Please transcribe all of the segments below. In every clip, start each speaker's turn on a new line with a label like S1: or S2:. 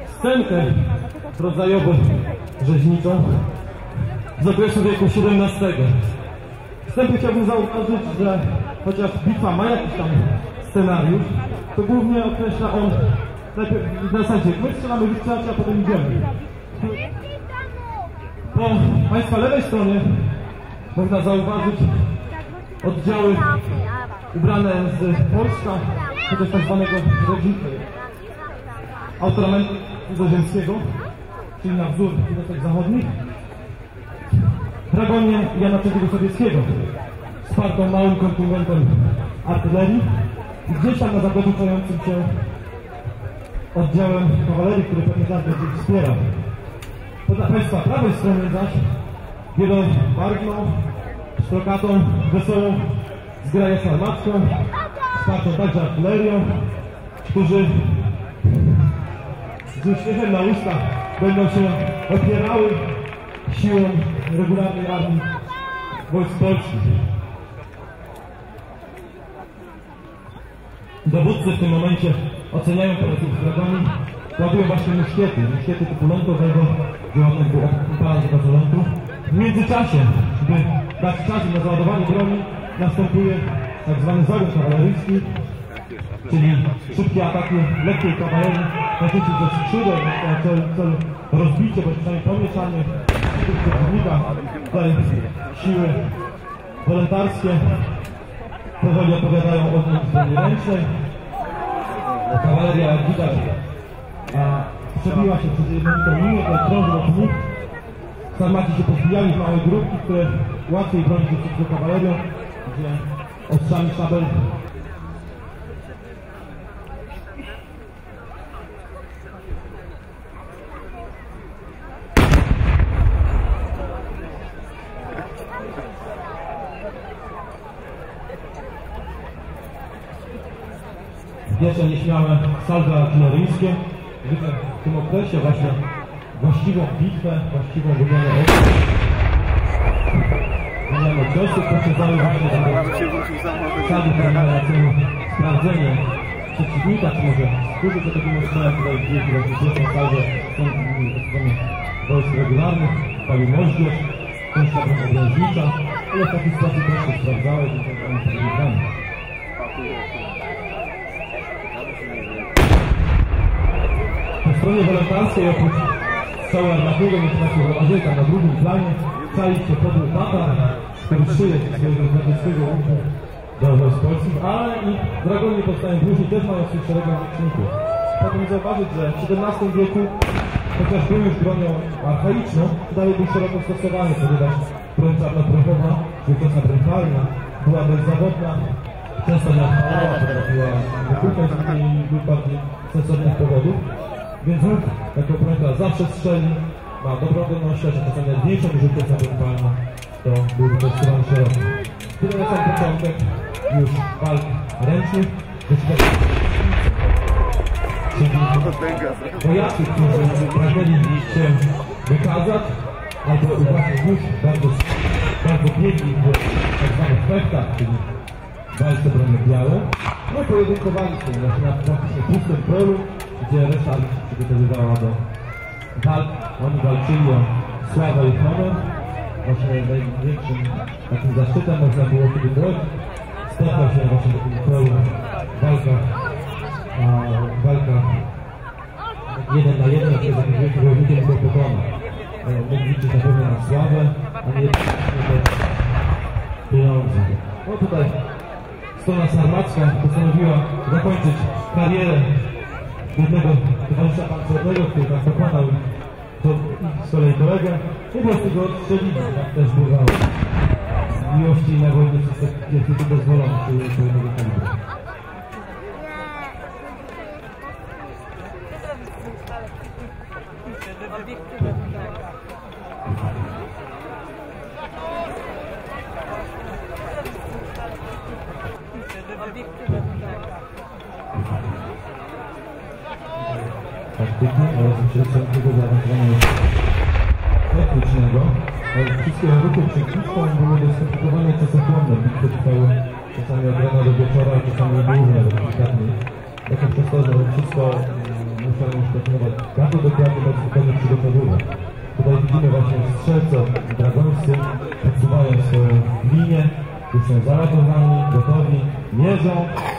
S1: scenkę rodzajowo-rzeźniczą z okresu wieku XVII. Wstępnie chciałbym zauważyć, że chociaż bitwa ma jakiś tam scenariusz, to głównie określa on najpierw w zasadzie my strzelamy wystrzelacie, a potem idziemy. Po Państwa lewej stronie można zauważyć oddziały ubrane z Polska, chociaż tak zwanego autoramentu cudzoziemskiego, czyli na wzór jednostek zachodnich. Dragonie Jana III Sobieskiego, wspartą małym kontyngentem artylerii i gdzieś tam na zapożyczającym się oddziałem kawalerii, który pewnie zaraz będzie wspierał. Po Państwa prawej stronie zaś wielobarwną, sztrokatą, wesołą zgraję sarmacką, wspartą także artylerią, którzy z uśmiechem na ustach będą się opierały siłą regularnej armii wojsk polskich. Dowódcy w tym momencie oceniają poleców dragoni, ładują właśnie muszkiety typu lądowego, gdzie ładunek był upalany do lądu. W międzyczasie, by dać czas na załadowanie broni, następuje tak zwany zagon kawaleryjski, czyli szybkie ataki lekkiej kawalerii na życiu ze skrzydeł, na cel rozbicie, bądź przynajmniej pomieszanie tych przeciwnika. Tutaj siły wolontarskie powoli opowiadają o broni ręcznej. Kawaleria, jak widać, przebiła się przez jednolitą linię, ten krąży od nich. Sarmaci się pozbijali w małe grupki, które łatwiej bronić się przeciwko kawalerią, gdzie ostrzami szabel pierwsze nieśmiałe salwy artyleryjskie. Życzę w tym okresie właśnie właściwą bitwę, właściwą wymianę osób. Wymianę ciosów poprzedzały właśnie sady na celu sprawdzenie przeciwnika, czy może skórze do takiego strzela. Tutaj gdzieś właśnie pierwszą salwę są wojsk regularnych, pali moździerz, częścią obrężnicza, ale w takiej sytuacji też się sprawdzały, że to są przeciwnikami. Po stronie wolontarskiej oprócz całej armatury informacji zauważyli tam na drugim planie czai się podły tatar, który szyje swojego znaczącego łuku do wojsk polskich, ale i dragoni powstają dłużej też mają swój szereg liczników. Potem zauważyć, że w XVII wieku, chociaż był już bronią archaiczną, dalej był szeroko stosowany, ponieważ broń czarnoprochowa, czyli ciosna broń palna, była dość zawodna, często nie odpalała, potrafiła wykupiać lub bardziej sensownych powodów. Więc łuk, jako broń, która zawsze strzeli, ma dobrą odolność, że czasami nawet większą niż ucieczna broń, to byłby to strzelany szeroko. Tyle na sam początek już walk ręcznych, czyli wojacy, którzy pragnęli się wykazać, albo właśnie już bardzo biegli w tak zwanych fechtach, czyli walce bronią białą, no pojedynkowali się właśnie na praktycznie pustym polu, gdzie reszta się przygotowywała do walk. Oni walczyli o sławę i honor. Właśnie największym takim zaszczytem można było kiedy młodzi spotkał się właśnie w takim polu walkach 1 na 1, kiedy takim wielkim wojownikiem był pokonany. Mógł liczyć na pewno na sławę, a nie pieniądze. No tutaj strona sarmacka postanowiła zakończyć karierę jednego towarzysza pancernego, który tam pokonał z kolei kolegę, i po prostu go odstrzelili, tak też bywało. Miłości na wojnie jest tylko dozwolone do jednego kalibru. Taktyki oraz uczestniczego zaawansowania taktycznego. Wszystkie ruchy przeciwko były dyskwalifikowane czasochłonne. Bitwy trwały czasami od rana do wieczora, czasami dłużej, nawet kilka dni. Właśnie przez to, że wszystko chciałem już kontynuować. Bardzo dokładnie, bardzo dokładnie przygotowywać. Tutaj widzimy właśnie strzelce dragońscy, podsuwają swoją linię, już są załadowani, gotowi, mierzą.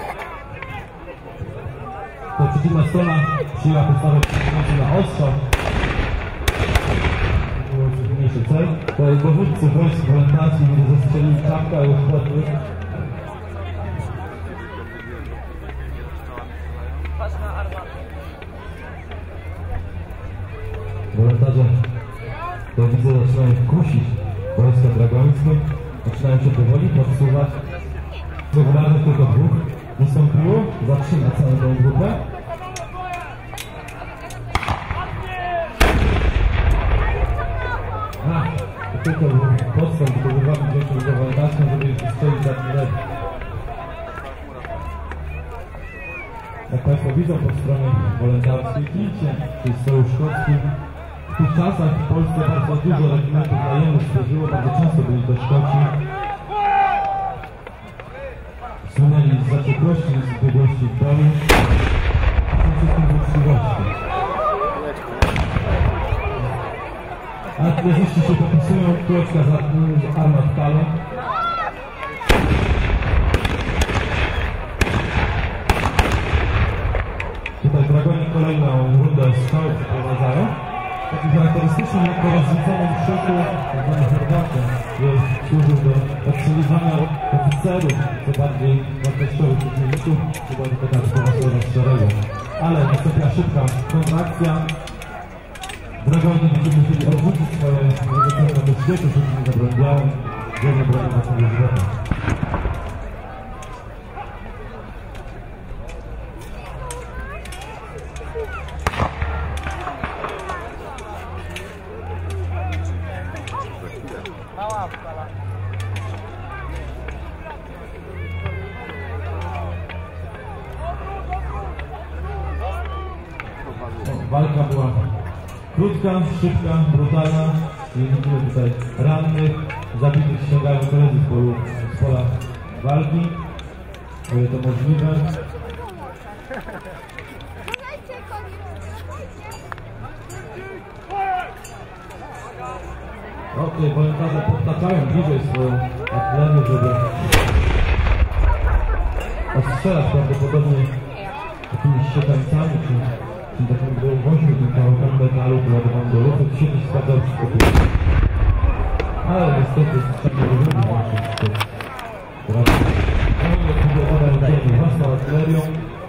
S1: To przeciwna strona przyjęła podstawę na ostrzał. Mniejszy cel. To jest dowódcy wojsk wolontarskich, gdy zastrzelili czapkę, a już płatły. Wolontarze, to widzę, zaczynają kusić wojska dragońskie. Zaczynają się powoli podsuwać. Regularnie tylko dwóch wystąpiło, zatrzyma całą tą grupę. Tylko podstęp, tylko uwagi wziąć do wolontarską, żeby strzelić za chwilę. Jak Państwo widzą po stronie wolontarskiej Kicie, czyli Sojusz Szkocki, w tych czasach w Polsce bardzo dużo regimentów najemnych służyło, bardzo często byli to Szkoci. Słynęli z zaciekłości, z biegłości w boju, a przede wszystkim z uczciwości. Artylerzyści się popisują, kółeczka z armat Talon. Tutaj dragoni kolejną rundę strzały przeprowadzają. Takim charakterystycznym jako rozrzuconym szoku, zwany herbatem, służył do odstrzeliwania oficerów, co bardziej wartościowych przeciwników, chyba tylko tak pomysłowo szczerego. Ale nastąpiła szybka kontrakcja. Dragoni będziemy musieli odrzucić swoje zalecenia do świetu, żeby nie zabroniały, wiele broni na sobie żywota. Walka była krótka, szybka, brutalna. Widzimy tutaj rannych, zabitych ściągają koledzy z pola walki. O ile to możliwe. Okej, wolontarze podtaczają bliżej swoją artylerię, żeby ostrzelać prawdopodobnie jakimiś ściekańcami, czy takim woźniu, tym kawałkami metalu wyładowany do ruchu, to się nie sprawdzał wszystko później. Ale niestety tak nie wygląda właśnie to. Teraz budowane własną artylerią.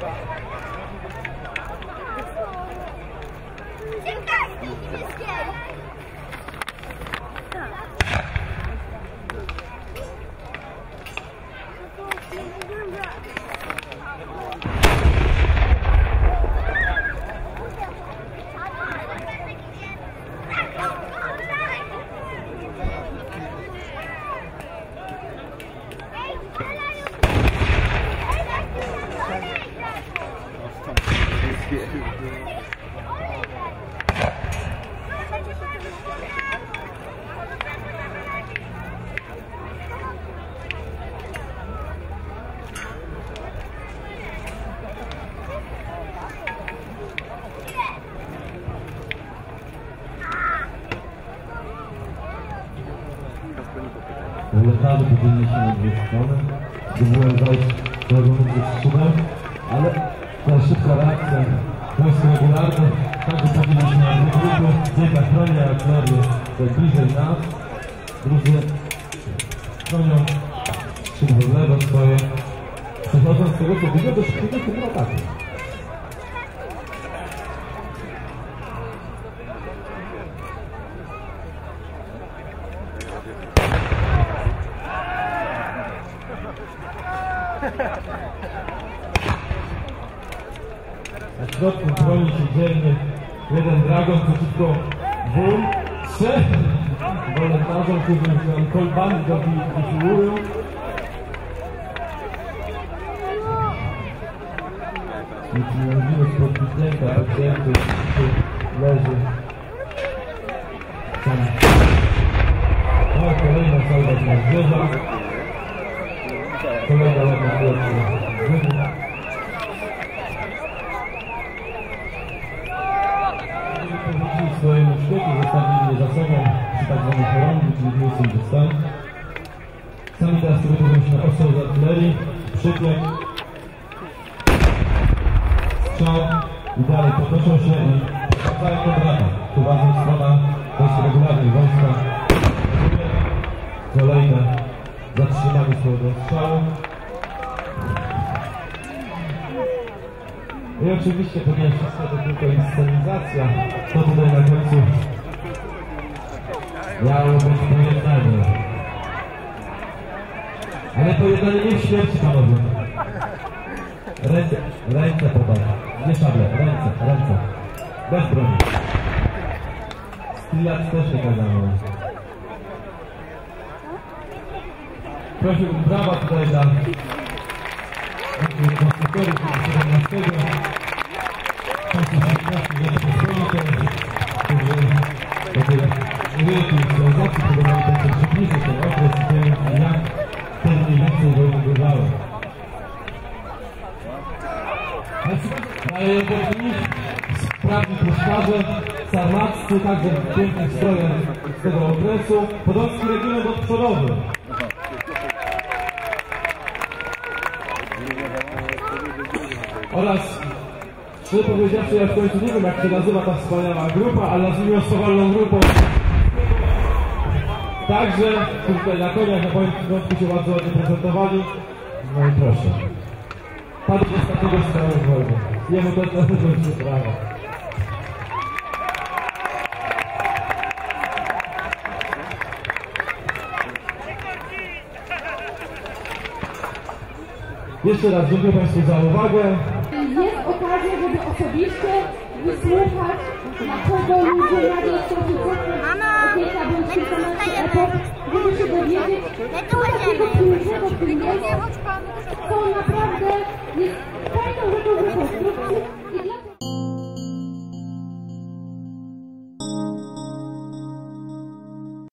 S1: Lekarze podzielili się na dwie strony. Próbowałem zajść do argumentów strzymem, ale ta szybka reakcja wojsk regularnych, także podzielili się na dwie grupy. Jedna chroni artylerię bliżej nas, drudzy chronią szybko lewo swoje. Przechodząc z tego, co widzę, do szybkiego ataku. Na środku broni się dzielnie jeden dragon przeciwko dwóm, trzech wolontarzom, którzy się kolbami defilują. Jeśli mówimy z podpiśnięta, pacjenty, leży sam. No, kolejna salwa na zwierza. Kolejna ładna kółeczka. muszkietów zostawili je za sobą przy tak zwanej chorągwi, czyli miejscu dostań. Sami teraz przygotowują się na ostrzał z artylerii, przyklep, strzał i dalej podnoszą się i wracają kontrata. Tu ważna strona dość regularnej wojska. Kolejne zatrzymanie swojego strzału. I oczywiście ponieważ wszystko to tylko inscenizacja, to tutaj na końcu miało być pojednanie. Ale pojednanie nie w śmierci, panowie. Ręce podaj. Nie szable, ręce. Bez broni. Strzelać też nie kazano. Prosiłbym brawa tutaj dla konstruktorów 17. Państwo 16 Rzeczypospolitej, którzy do tej wielkiej cywilizacji podobali ten przepisy, ten okres i tym, jak ten mniej więcej wojny bywały. Ale oprócz nich sprawni puszkarze, sarmaccy, także w pięknych strojach z tego okresu, podolski region odprzodowy. Oraz, szczerze powiedziawszy, ja w końcu nie wiem, jak się nazywa ta wspaniała grupa, ale nazwijmy ją spowalną grupą. Także tutaj na koniach, na początku się bardzo ładnie prezentowali. No i proszę. Padł z ostatniego strzału w wojnie. Jemu to nazywa się brawa. Jeszcze raz dziękuję Państwu za uwagę.
S2: Jest okazja, żeby osobiście wysłuchać, dlaczego ludzie nagle stworzyli opieka bądź kilkanaście epok, żeby się dowiedzieć, co takiego pięknego w tym jest, co naprawdę jest